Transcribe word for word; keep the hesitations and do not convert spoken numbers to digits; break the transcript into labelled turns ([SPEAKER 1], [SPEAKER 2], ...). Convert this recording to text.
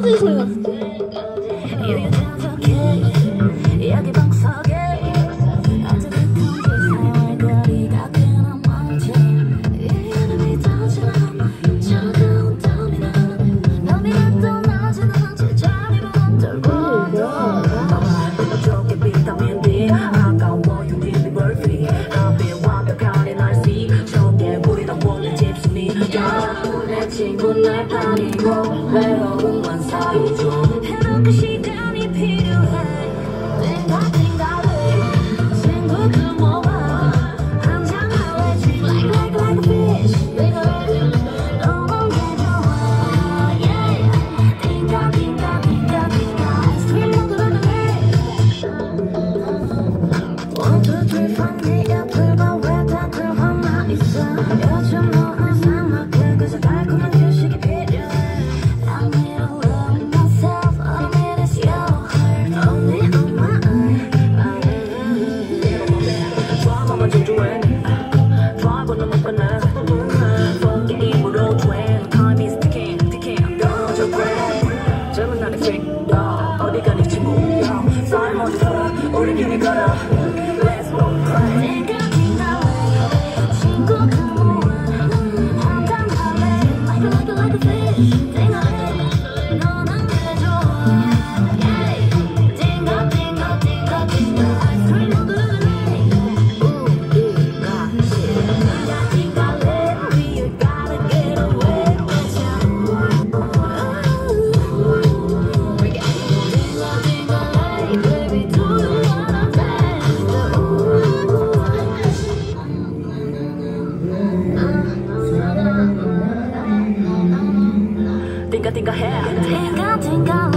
[SPEAKER 1] 떨어지는 소리 났어.
[SPEAKER 2] 친구 날 버리고 외로움만 쌓이죠. 해놓고 시간이 필요해. 띵가띵가해 친구 그 뭐가 한잔 할래. Treat like like like a fish. 너무 게 좋아. Yeah. 띵가띵가띵가띵가 스트림 먹으려는 해. One two three four 네 옆을 봐. 왜 다들 화나 있어. 요즘 너 항상 막 그래서 달콤한 휴식이 필요해. I need to love myself. All I need is your heart. Only on my own. 드라마만 정주행 드라이버는 못 끝내. 게임으로 주행. Time is ticking ticking. 떨어져 grand. 젊은 날의 freak. 어디 가니 친구. Fly 먼저 걸어. 우리끼리 걸어. Let's go crazy. 친구 그 뭐야 한잔 할래. Like a like a like a fish. 띵가해 너는 게 좋아. Yeah. 띵가 띵가 띵가 띵가 아이스크림 먹으려는 해. Ooh yeah 띵가 띵가래. We gotta get away. Bring it. 띵가 띵가래. Baby do you wanna dance? 띵가 띵가 해. 띵가 띵가